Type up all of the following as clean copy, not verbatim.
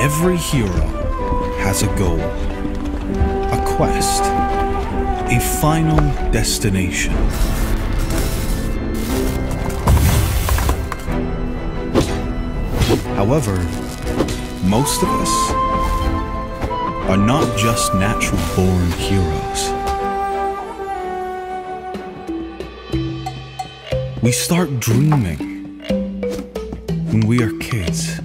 Every hero has a goal, a quest, a final destination. However, most of us are not just natural-born heroes. We start dreaming when we are kids.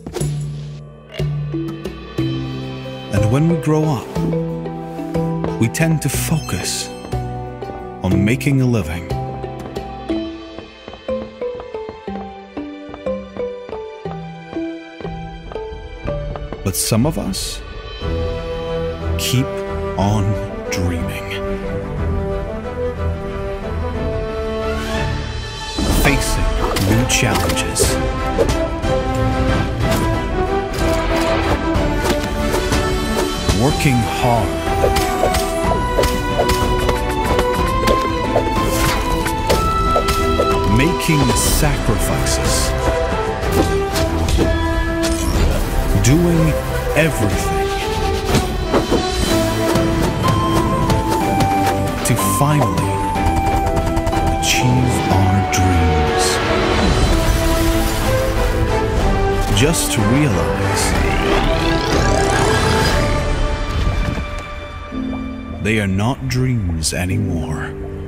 And when we grow up, we tend to focus on making a living. But some of us keep on dreaming. Facing new challenges. Working hard. Making sacrifices. Doing everything to finally achieve our dreams. Just to realize they are not dreams anymore.